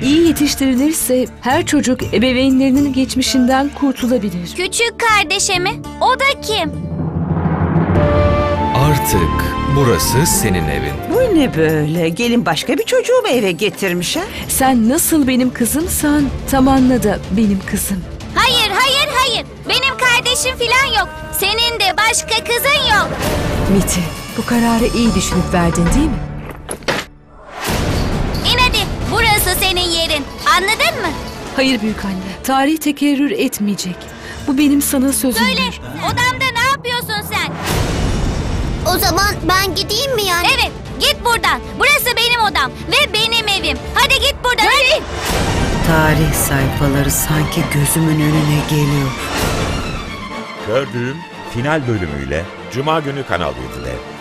iyi yetiştirilirse her çocuk ebeveynlerinin geçmişinden kurtulabilir. Küçük kardeşe mi? O da kim? Artık burası senin evin. Bu ne böyle? Gelin başka bir çocuğu mu eve getirmiş ha? Sen nasıl benim kızımsan Tamanna da benim kızım. Hayır, hayır, hayır. Benim kardeşim falan yok. Senin de başka kızın yok. Miti, bu kararı iyi düşünüp verdin değil mi? İn hadi. Burası senin yerin. Anladın mı? Hayır büyük anne. Tarih tekerrür etmeyecek. Bu benim sana sözümdür. Söyle. Odamda ne yapıyorsun sen? O zaman ben gideyim mi yani? Evet. Git buradan. Burası benim odam ve benim evim. Hadi git buradan. Hadi. Tarih sayfaları sanki gözümün önüne geliyor. Gördüğüm final bölümüyle Cuma günü Kanal 7'de.